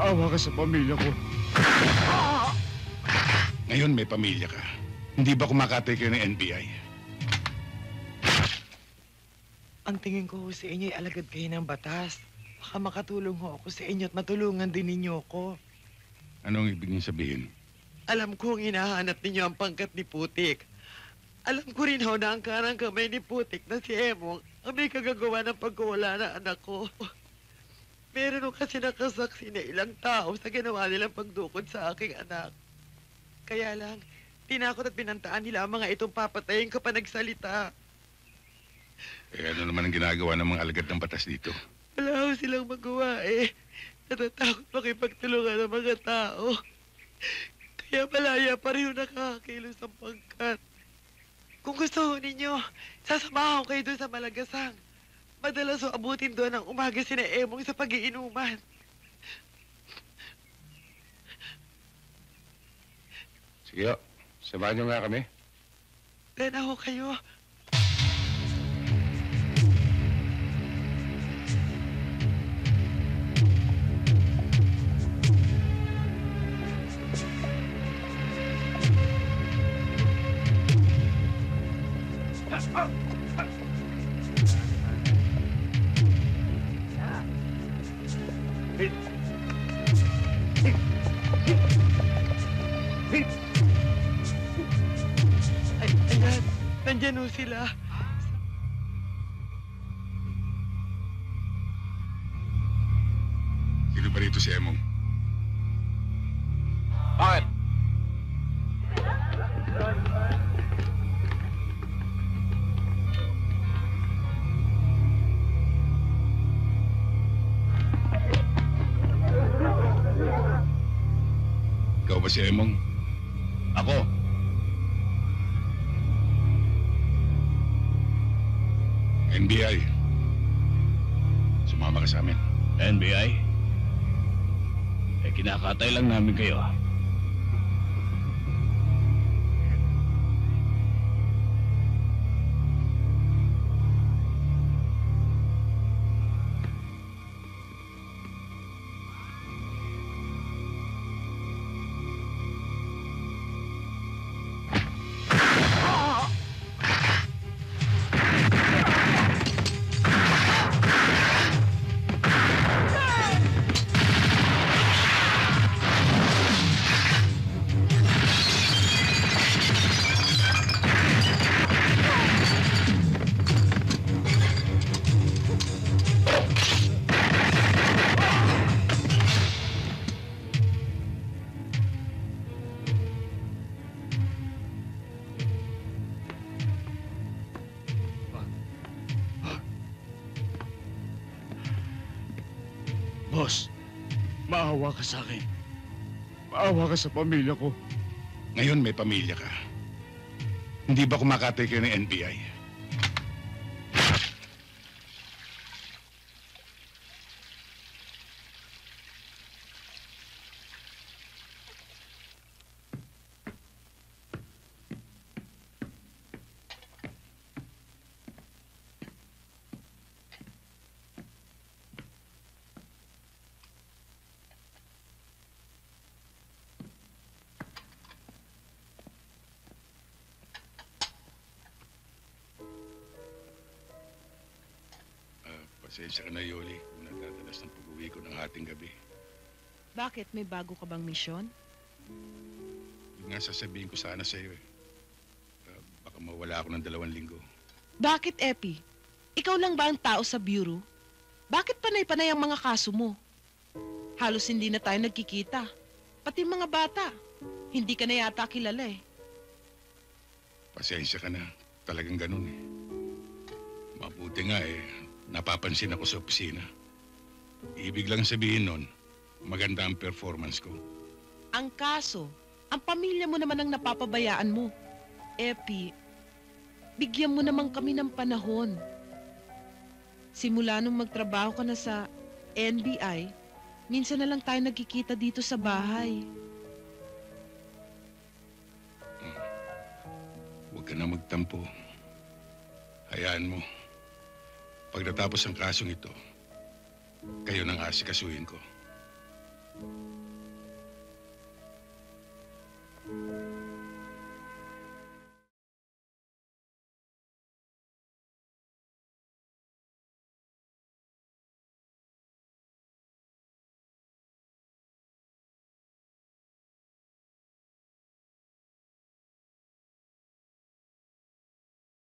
Maawa ka sa pamilya ko. Ngayon may pamilya ka. Hindi ba kumakatay kayo ng NBI? Ang tingin ko ho sa inyo ay alagad kayo ng batas. Baka makatulong ho ako sa inyo at matulungan din ninyo ako. Anong ibig niyo sabihin? Alam kong hinahanap ninyo ang pangkat ni Putik. Alam ko rin ho na ang karang kamay ni Putik na si Emong ang may kagagawa ng pagkawala ng anak ko. Meron ho kasi nakasaksi na ilang tao sa ginawa nilang pagdukod sa aking anak. Kaya lang, tinakot at pinantaan nila ang mga itong papatayin kapag nagsalita. Eh, ano naman ang ginagawa ng mga alagad ng batas dito? Wala ho silang magawa eh. Natatakot makipagtulungan ng mga tao. Kaya malaya pa rin ho nakakakilos ang pangkat. Kung gusto ho ninyo, sasamahan ko kayo doon sa Malagasang. Madalas ho abutin doon ang umaga sina Emong sa pag-iinuman. Sige, samahan niyo nga kami. Lena ho kayo. Ay, ayan. Nandyan ho sila. Sino ba rito si Emong? Bakit? Ikaw ba si Emong? Ako? NBI. Sumama ka sa amin. NBI? Eh, kinakatay lang namin kayo. Boss, maawa ka sa akin. Maawa ka sa pamilya ko. Ngayon may pamilya ka. Hindi ba kumakatay kayo ng NBI? Pasensya ka na, Yoli, kung nagdadalas ng pag-uwi ko ng ating gabi. Bakit? May bago ka bang misyon? Yun nga sasabihin ko sana sa'yo eh. Baka mawala ako ng 2 linggo. Bakit, Epi? Ikaw lang ba ang tao sa bureau? Bakit panay-panay ang mga kaso mo? Halos hindi na tayo nagkikita. Pati mga bata. Hindi ka na yata kilala eh. Pasensya ka na. Talagang ganun eh. Mabuti nga eh. Napapansin ako sa opisina. Ibig lang sabihin nun, maganda ang performance ko. Ang kaso, ang pamilya mo naman ang napapabayaan mo. Epi, bigyan mo naman kami ng panahon. Simula nung magtrabaho ka na sa NBI, minsan na lang tayo nagkikita dito sa bahay. Huwag ka na magtampo. Hayaan mo. Pagkatapos ng kasong ito, kayo nang asikasuhin ko.